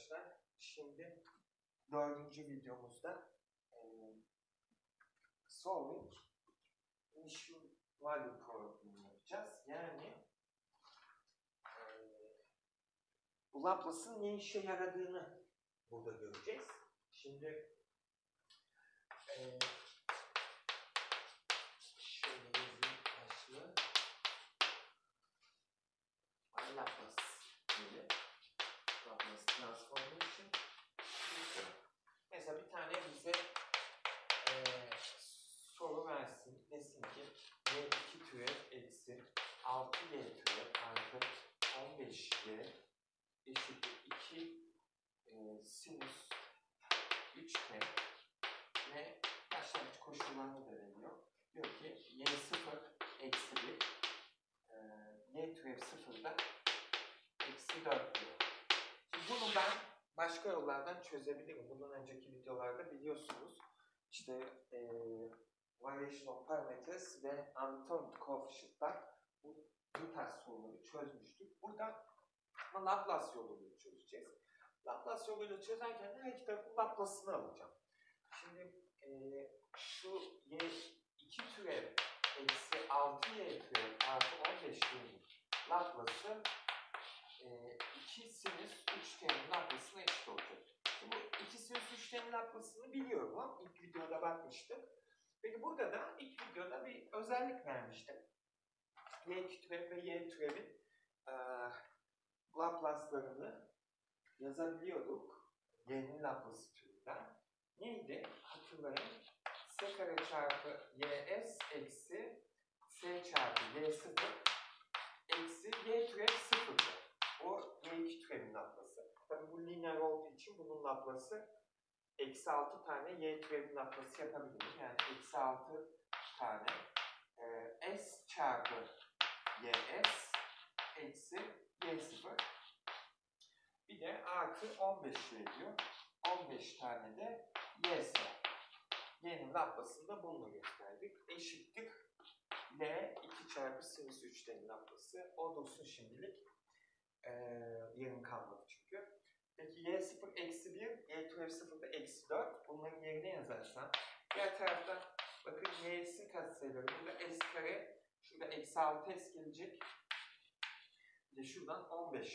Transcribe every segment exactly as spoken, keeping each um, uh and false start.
arkadaşlar. Şimdi dördüncü videomuzda e, solving initial value problemi yapacağız. Yani e, bu Laplace'ın ne işe yaradığını burada göreceğiz. Şimdi e, şöyle yazayım başlığı. Laplace gibi. Laplace transformation. Mesela bir tane bize e, soru versin. Desin ki y iki türev eksi altı y türev artı on beş y eşittir iki e, sinüs üçgen ve başlangıç koşullarını da veriyor. Diyor ki y sıfır eksi bir e, y türev sıfırda eksi dört diyor. Şimdi bunu ben başka yollardan çözebilirim. Bundan önceki videolarda biliyorsunuz işte e, variation of parameters ve undetermined coefficient'lar bu, bu tarz soruları çözmüştük. Burada Laplace yoluyla çözeceğiz. Laplace yoluyla çözerken her iki tarafın Laplace'ını alacağım. Şimdi e, şu y iki türev eksi altı y türev artı on beş y'nin Laplace'ı e, iki sinüs üçgenin Laplace'ına eşit olacak. Şimdi bu iki sinüs üçgenin Laplace'ını biliyorum ama ilk videoda bakmıştık. Peki burada da ilk videoda bir özellik vermiştim. Y iki türev ve y türevin e, Laplace'larını yazabiliyorduk. Y'nin Laplace türünden. Neydi? Hatırlayın. S kare çarpı ys eksi s çarpı y sıfır eksi y türev sıfırdı. O y iki türevin Laplace'ı. Tabi bu lineer olduğu için bunun Laplace'ı eksi altı tane y türevin Laplace'ı yapabilirim. Yani eksi altı tane e, s çarpı ys eksi y sıfır. Bir de artı on beş diyor. on beş tane de ys. Y'nin Laplace'ını bununla gösterdik. Eşittir L iki çarpı sinüs üçgenin Laplace'ı. O dursun şimdilik. Ee, yarım kalmadı çünkü. Peki y sıfır eksi bir, y türev sıfırda eksi dört. Bunların yerine yazarsam. Diğer tarafta bakın y'sin katsayıları. Burada s kare, şurada eksi altı s gelecek. Bir de şuradan on beş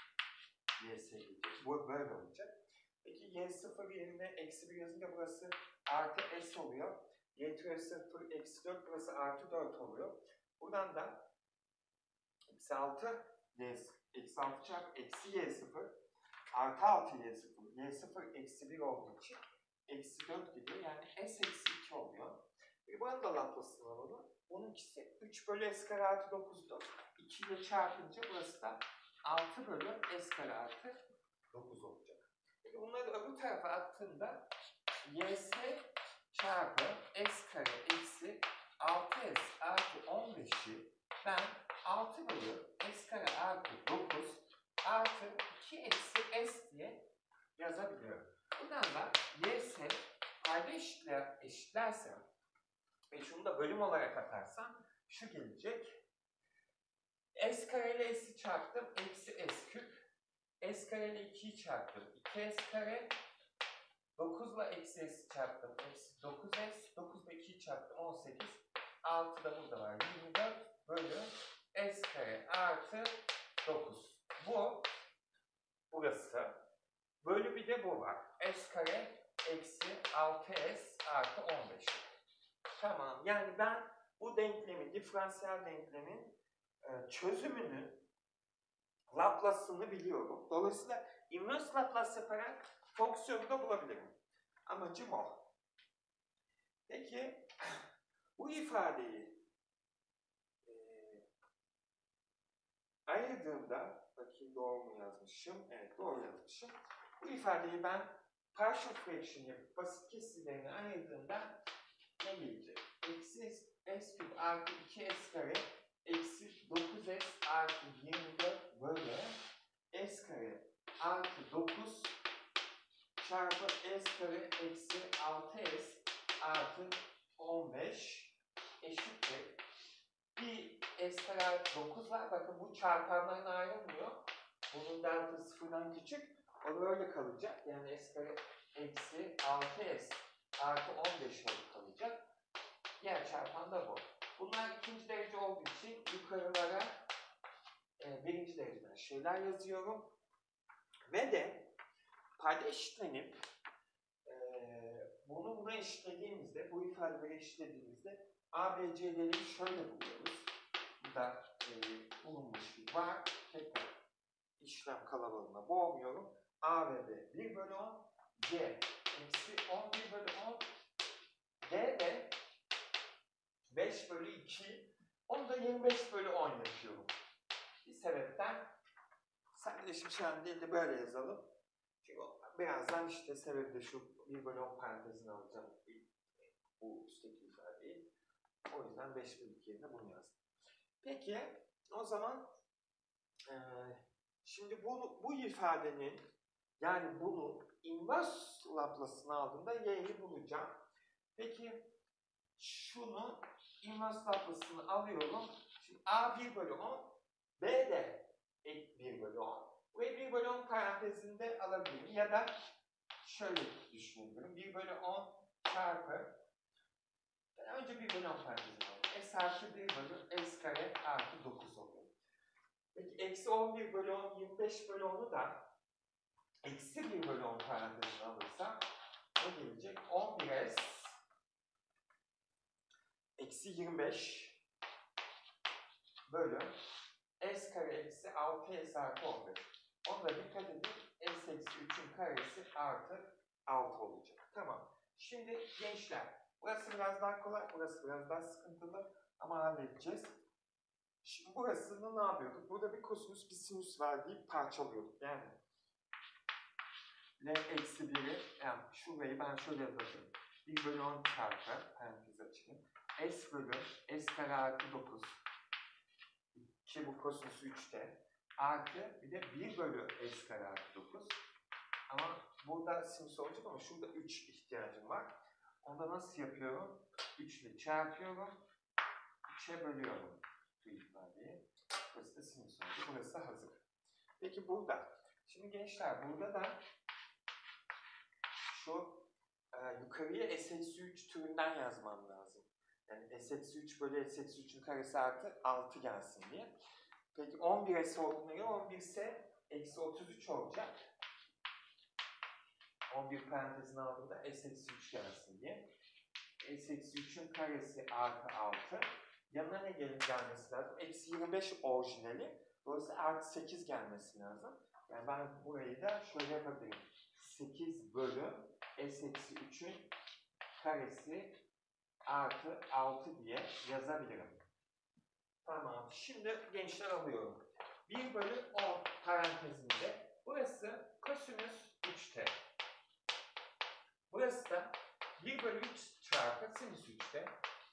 ys gelecek. Bu böyle olacak. Peki y sıfır yerine eksi bir yazınca burası artı s oluyor. Y türev sıfır eksi dört, burası artı dört oluyor. Buradan da eksi altı y eksi altı çarpı eksi y sıfır artı altı y sıfır. Y sıfır eksi bir olduğu için eksi dört gidiyor. Yani s eksi iki oluyor. Peki buranın da Laplace'ını alalım. Bununkisi üç bölü s kare artı dokuzdu. iki ile çarpınca burası da altı bölü s kare artı dokuz olacak. Peki bunları da öbür tarafa attığında ys çarpı s kare eksi altı s artı on beşi ben altı bölü s kare artı dokuz artı iki eksi s diye yazabiliyorum. Buradan da ys payda eşitler, eşitlersem ve şunu da bölüm olarak atarsam şu gelecek. S kare ile s'i çarptım. Eksi s küp. S kare ile ikiyi çarptım. iki s kare. dokuz ile eksi s'i çarptım. Eksi dokuz s. dokuz ile ikiyi çarptım. on sekiz. altı da burada var. yirmi dört bölü s kare artı dokuz. Bu burası. Bölü bir de bu var. S kare eksi altı s artı on beş. Tamam. Yani ben bu denklemin, diferansiyel denklemin e, çözümünü, Laplace'ını biliyorum. Dolayısıyla inverse Laplace yaparak fonksiyonu da bulabilirim. Amacım o. Peki bu ifadeyi e, ayırdığımda, bakayım doğru mu yazmışım? Evet, doğru yazmışım. Bu ifadeyi ben partial fraction yapıp basit kesirlerini ayırdığımda ne gelecek? Eksi s küp artı iki s kare eksi dokuz s artı yirmi dört bölü s kare artı dokuz çarpı s kare eksi altı s artı on beş eşittir. Bir s kare artı dokuz var. Bakın bu çarpanlarına ayrılmıyor. Bunun delta sıfırdan küçük. O böyle kalacak. Yani s kare eksi altı s artı on beş olarak kalacak. Diğer çarpan da bu. Bunlar ikinci derece olduğu için yukarılara e, birinci dereceden şeyler yazıyorum. Ve de payda eşitlenip e, bunu buna eşitlediğimizde, bu ifadeleri eşitlediğimizde A, B, C'leri şöyle buluyoruz. Burada e, bulunmuş bir var. Tekrar işlem kalabalığına boğmuyorum. A ve B bir bölü on, C eksi on bir bölü on, D de beş bölü iki, onu da yirmi beş bölü on yapıyorum. Bir sebepten sadeleşmiş şey değil de böyle yazalım. Çünkü birazdan işte sebebi de şu bir bölü on parantezini alacağım. Bu üstteki ifadeyi. O yüzden beş bölü iki yerine bunu yazdım. Peki o zaman e, şimdi bu, bu ifadenin yani bunu inverse Laplace'ını aldığımda y'yi bulacağım. Peki şunu inverse Laplace'ını alıyorum. Şimdi A bir bölü on, B de bir bölü on. Burayı bir bölü on parantezinde alabilirim. Ya da şöyle düşünebilirim. bir bölü on çarpı, yani önce bir bölü on parantezine alalım. S artı bir bölü S kare artı dokuz oluyor. Peki eksi on bir bölü on, yirmi beş bölü on'u da eksi bir bölü on parantezine alırsam ne gelecek? on bir S eksi yirmi beş bölü S kare eksi altı S artı on beş. Onda dikkat edin. S eksi üçün karesi artı altı olacak. Tamam. Şimdi gençler, burası biraz daha kolay, burası biraz daha sıkıntılı ama halledeceğiz. Şimdi burasını ne yapıyorduk? Burada bir kosinüs, bir sinüs var deyip parçalıyorduk. Yani L eksi biri, yani şurayı ben şöyle yazayım. bir bölü on çarpı, parantez açayım. S bölü S kare artı dokuz. Ki bu kosinüs üçte. Artı bir de bir bölü S kare artı dokuz. Ama burada sinüs olacak ama şurada üç ihtiyacım var. Onda nasıl yapıyorum? üç ile çarpıyorum. üçe bölüyorum bu ifadeyi. Burası da sinüs olacak. Burası da hazır. Peki burada. Şimdi gençler burada da şu e, yukarıya S eksi üç türünden yazmam lazım. Yani S eksi üç bölü S eksi üçün karesi artı altı gelsin diye. Peki on bir S olduğuna göre on bir ise eksi otuz üç olacak. on bir parantezine aldığımda S eksi üç gelsin diye. S eksi üçün karesi artı altı. Yanına ne gelip gelmesi lazım? Eksi yirmi beş orijinali. Dolayısıyla artı sekiz gelmesi lazım. Yani ben burayı da şöyle yapabilirim. sekiz bölü S eksi üçün karesi artı altı diye yazabilirim. Tamam. Şimdi gençler alıyorum. bir bölü on parantezinde burası kosinüs üç t. Burası da bir bölü üç çarpı sinüs üç t.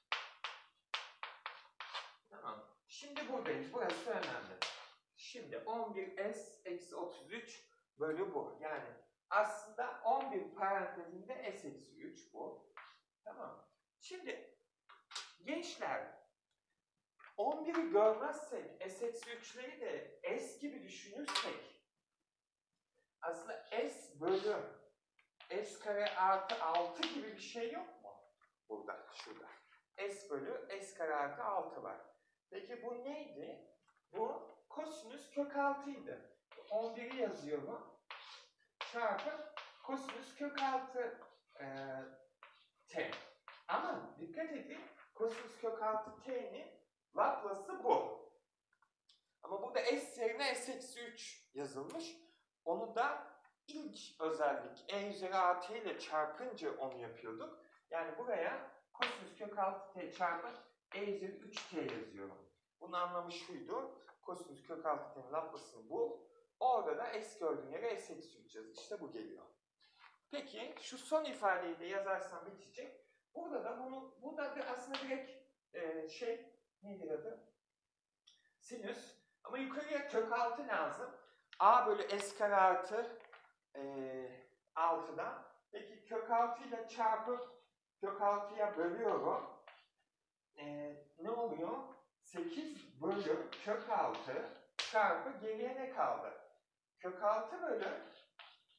Tamam. Şimdi buradayız. Burası önemli. Şimdi on bir S eksi otuz üç bölü bu. Yani aslında on bir parantezinde S eksi üç bu. Tamam. Şimdi gençler on biri görmezsek S eksi üçleri de S gibi düşünürsek aslında S bölü S kare artı altı gibi bir şey yok mu? Burada, şurada. S bölü S kare artı altı var. Peki bu neydi? Bu kosinüs kök altıydı. on biri yazıyorum. Çarpı kosinüs kök altı e, t. Ama dikkat edin, kosinüs kök altı t'nin Laplace'ı bu. Ama burada S yerine S eksi üç yazılmış. Onu da ilk özellik E üzeri A T ile çarpınca onu yapıyorduk. Yani buraya kosinüs kök altı t çarpı E üzeri üç t yazıyorum. Bunun anlamı şuydu. Kosinüs kök altı t'nin Laplace'ını bul. Orada da S gördüğün yere S eksi üç yaz. İşte bu geliyor. Peki şu son ifadeyi de yazarsam bitecek. Burada da bunu, bu da aslında direkt e, şey, neydi adı? Sinüs. Ama yukarıya kök altı lazım. A bölü S kare artı e, altıdan. Peki kök altı ile çarpıp kök altıya bölüyorum. E, ne oluyor? sekiz bölü kök altı çarpı geriye ne kaldı? Kök altı bölü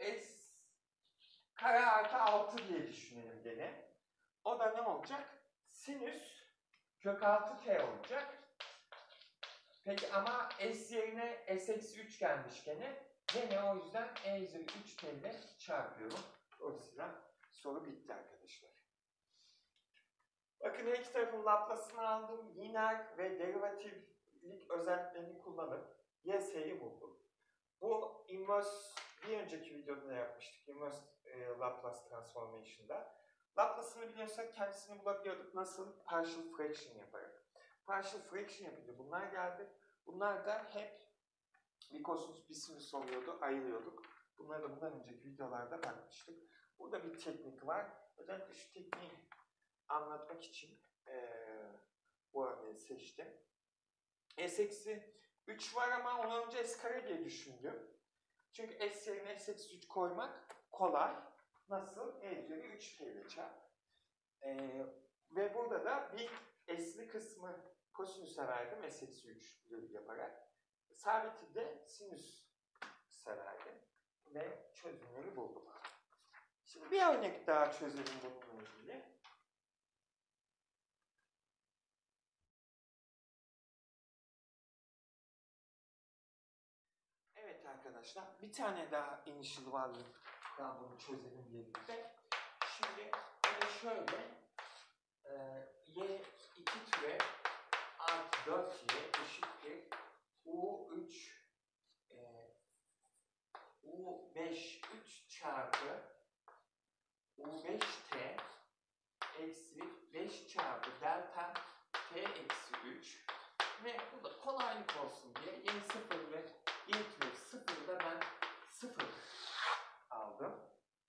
S kare artı altı diye düşünelim gene. O da ne olacak? Sinüs kök altı t olacak. Peki ama S yerine S eksi üç gelmiş gene. Gene o yüzden E üzeri üç t ile çarpıyorum. Dolayısıyla soru bitti arkadaşlar. Bakın her iki tarafın Laplace'ını aldım. Lineer ve derivatiflik özelliklerini kullanıp Y S'yi buldum. Bu inverse bir önceki videoda da yapmıştık. Inverse e, Laplace Transformation'da. Laplace'ını biliyorsak kendisini bulabiliyorduk. Nasıl? Partial fraction yaparak. Partial fraction yapınca bunlar geldi. Bunlar da hep bir kosinüs bir sinüs oluyordu. Ayırıyorduk. Bunları da bundan önceki videolarda bakmıştık. Burada bir teknik var. Özellikle şu tekniği anlatmak için ee, bu örneği seçtim. S eksi üç var ama ondan önce S kare diye düşündüm. Çünkü S yerine S eksi üç koymak kolay. Nasıl? E üzeri üç t ile çarp. Ee, ve burada da bir S'li kısmı kosinüse verdim S eksi üç yaparak. Sabiti de sinüs verdim. Ve çözümleri buldum. Şimdi bir örnek daha çözelim bununla ilgili. Evet arkadaşlar, bir tane daha initial varlıktan bunu çözelim birlikte. Şimdi o da şöyle, e, y iki türe artı dört y eşittir u üç e, u beş üç çarpı u beş t eksi beş çarpı delta t eksi üç ve bu da kolaylık olsun diye y sıfır ve y türev sıfırı da ben sıfır aldım.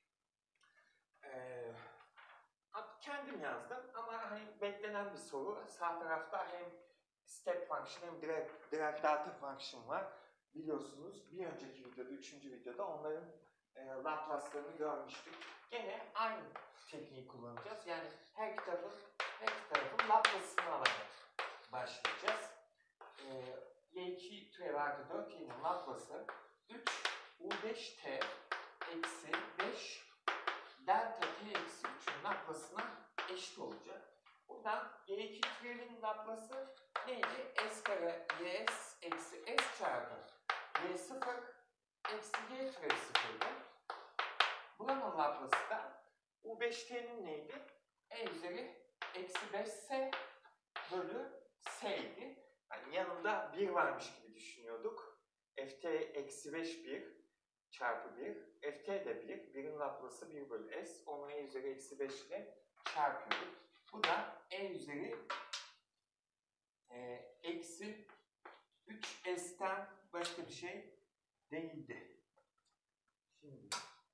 Ee, kendim yazdım ama hani beklenen bir soru. Sağ tarafta hem step function hem direct, direct delta function var. Biliyorsunuz bir önceki videoda, üçüncü videoda onların e, Laplace'larını görmüştük. Gene aynı tekniği kullanacağız. Yani her iki tarafın, her iki tarafın Laplace'ını alarak başlayacağız. Ee, y iki türev artı dört y'nin Laplace'ı üç u beş t eksi beş delta t eksi üçün Laplace'ına eşit olacak. Buradan y iki türevin Laplace'ı neydi? S kare ys eksi s çarpı y sıfır eksi y türev sıfırdı. Buranın Laplace'ı da u beş t'nin neydi? E üzeri eksi beş s bölü s'ydi. Yani yanında bir varmış gibi düşünüyorduk. Ft eksi beş bir çarpı bir. Ft de bir. birin Laplace'ı bir bölü s. Onu e üzeri eksi beş ile çarpıyorduk. Bu da e üzeri e, eksi üç s'ten başka bir şey değildi. Şimdi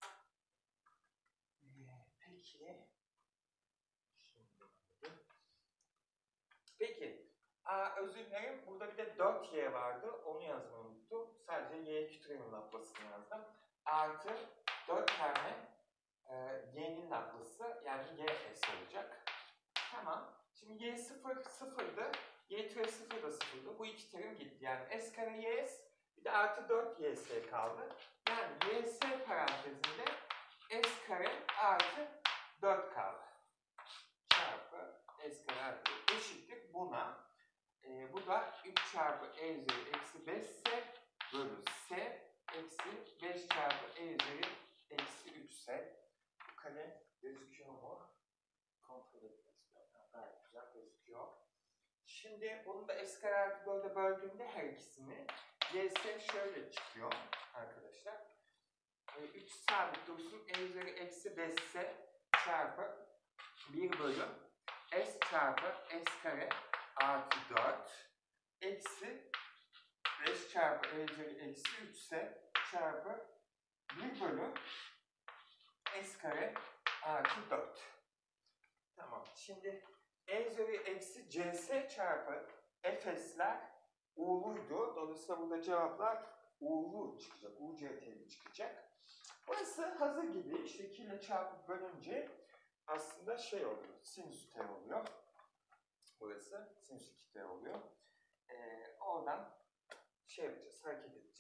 e, peki şimdi, peki Aa, özür dilerim. Burada bir de dört y vardı. Onu yazmayı unuttum. Sadece y iki türevin Laplace'ını yazdım. Artı dört tane e, y'nin Laplace'ı yani ys olacak. Tamam. Şimdi y sıfır sıfırdı. Y türev sıfır da sıfırdı. Bu iki terim gitti. Yani s kare ys bir de artı dört ys kaldı. Yani ys parantezinde s kare artı dört kaldı. Çarpı s kare artı dört eşittir buna. E, bu da üç çarpı e üzeri eksi beş s bölü s eksi beş çarpı e üzeri eksi üç s. Bu kare gözüküyor mu? Kontrol etmek istiyorum. Gayet güzel gözüküyor. Şimdi bunu da s kare artı dörde böldüğümde her ikisini ys şöyle çıkıyor arkadaşlar. E, üç sabit dursun. E üzeri eksi beş s çarpı bir bölü s çarpı s kare artı dört eksi beş çarpı e üzeri eksi üç s çarpı bir bölü s kare artı dört. Tamam. Şimdi e üzeri eksi cs çarpı fs'ler u'luydu. Dolayısıyla burada cevaplar u'lu çıkacak. uct'li çıkacak. Burası hazır gibi. İşte iki ile çarpıp bölünce aslında şey oluyor. Sinüs t oluyor. Burası sinüs iki t oluyor. Ee, oradan şey yapacağız, hareket edeceğiz.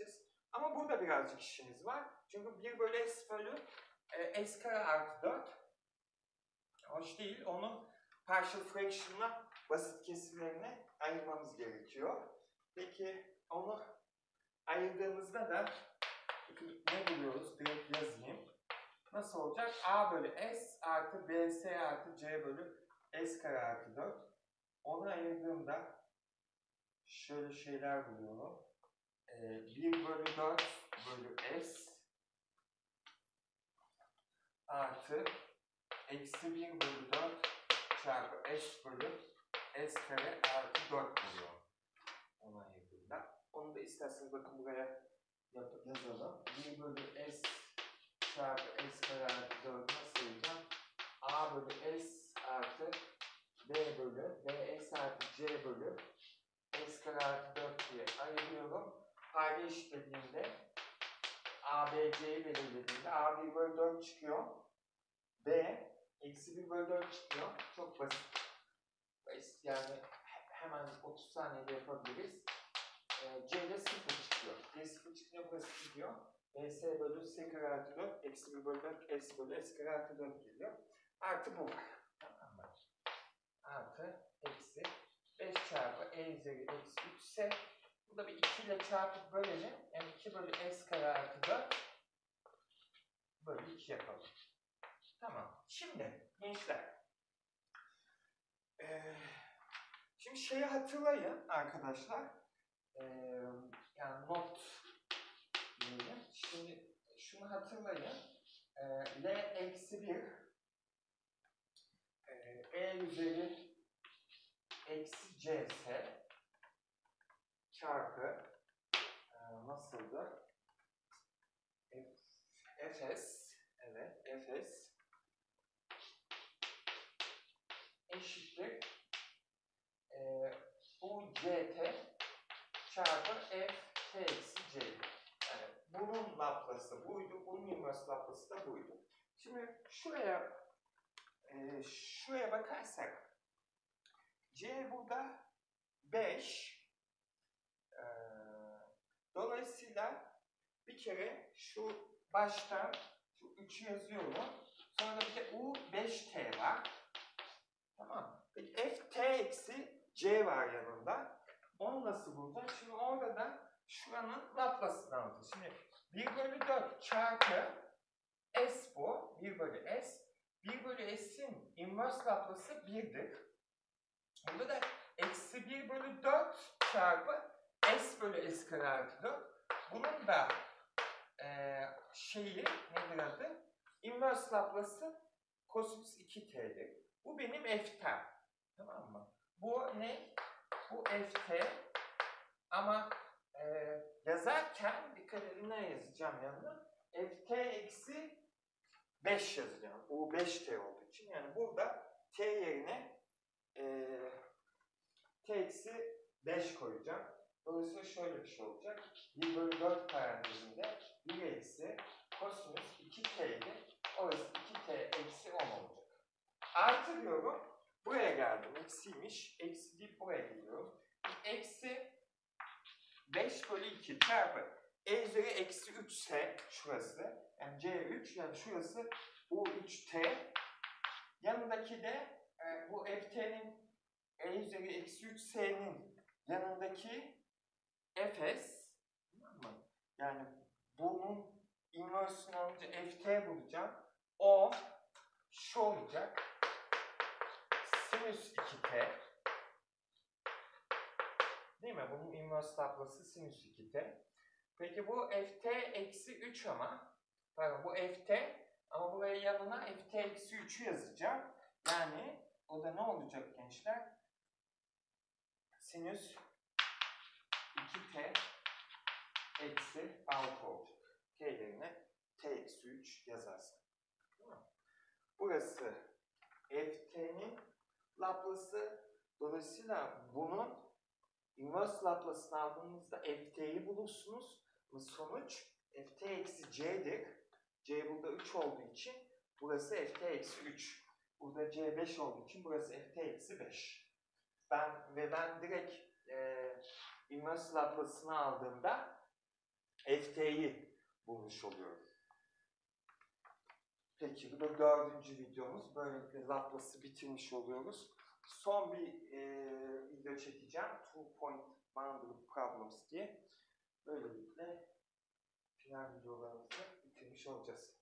Ama burada birazcık işimiz var. Çünkü bir bölü s bölü e, s kare artı dört hoş değil. Onu partial fraction'la basit kesimlerine ayırmamız gerekiyor. Peki onu ayırdığımızda da ne buluyoruz? Direkt yazayım. Nasıl olacak? A bölü s artı bs artı c bölü s kare artı dört. Onu ayırdığımda şöyle şeyler buluyorum. Ee, bir bölü dört bölü s artı eksi bir bölü dört çarpı s bölü s kare artı dört buluyor. Onu ayırdığımda. Onu da isterseniz bakın buraya yapıp yazalım. bir bölü s çarpı s kare artı dört nasıl yazacağım? A bölü s artı b bölü bs artı c bölü s kare artı dört diye ayırıyorum. Payda eşitlediğimde a, b, c'yi belirlediğimde a bir bölü dört çıkıyor. B eksi bir bölü dört çıkıyor. Çok basit. Yani hemen otuz saniyede yapabiliriz. E, c ile sıfır çıkıyor. C sıfır çıkınca burası gidiyor. bs bölü s kare artı dört eksi bir bölü dört s bölü s kare artı dört geliyor. Artı bu var. Tamam mı? Artı eksi beş çarpı e üzeri eksi üç ise bu da bir iki ile çarpıp bölelim. Yani iki bölü s kare artı dört bölü iki yapalım. Tamam. Şimdi gençler. Ee, şimdi şeyi hatırlayın arkadaşlar. Ee, yani not diyelim. Şimdi şunu hatırlayın. Ee, L eksi bir e, e üzeri eksi cs çarpı e, nasıldı? Fs evet Fs eşittir e, bu ct çarpı f t eksi c. Yani bunun Laplace'ı buydu, bunun inverse Laplace'ı da buydu. Şimdi şuraya e, şuraya bakarsak c burada beş. E, dolayısıyla bir kere şu baştan şu üçü yazıyorum. Sonra da bir de u beş t var. Tamam. Peki f t eksi c var yanında. Onu nasıl bulacağız? Şimdi orada da şuranın Laplace'ını alacağız. Şimdi bir bölü dört çarpı s bu. bir bölü s. bir bölü s'in inverse Laplace'ı birdir. Burada da eksi bir bölü dört çarpı s bölü s kare artı dört. Bunun da e, şeyi nedir adı? Inverse Laplace'ı kosinüs iki t'dir. Bu benim f'tem. Tamam mı? Bu ne? Bu ft. Ama e, yazarken dikkat edin ne yazacağım yanına? Ft eksi beş yazacağım. Bu beş t olduğu için. Yani burada t yerine e, t eksi beş koyacağım. Dolayısıyla şöyle bir şey olacak. bir bölü dört parantezinde bir eksi kosinüs iki t'ydi. Orası iki t eksi on olacak. Artı diyorum. Buraya geldim. Eksiymiş. Eksi deyip buraya geliyorum. Eksi beş bölü iki çarpı e üzeri eksi üç ise şurası. Yani c üç. Yani şurası u üç t. Yanındaki de e, bu ft'nin e üzeri eksi üç s'nin yanındaki fs. Tamam mı? Yani bunun inverse'ini alınca ft bulacağım. O şu olacak. Sinüs iki t. Değil mi? Bunun inverse Laplace'ı sinüs iki t. Peki bu ft eksi üç ama pardon bu ft ama buraya yanına ft eksi üçü yazacağım. Yani o da ne olacak gençler? Sinüs iki t eksi altı olacak. T yerine t eksi üç yazarsın. Burası ft'nin Laplace'ı. Dolayısıyla bunun inverse Laplace'ını aldığınızda ft'yi bulursunuz. Ama sonuç ft eksi c'dir. C burada üç olduğu için burası ft eksi üç. Burada c beş olduğu için burası ft eksi beş. Ben ve ben direkt e, inverse Laplace'ını aldığımda F T'yi bulmuş oluyoruz. Peki bu da dördüncü videomuz. Böylelikle Laplace'ı bitirmiş oluyoruz. Son bir e, video çekeceğim. Two point boundary problems diye. Böylelikle final videolarımızı bitirmiş olacağız.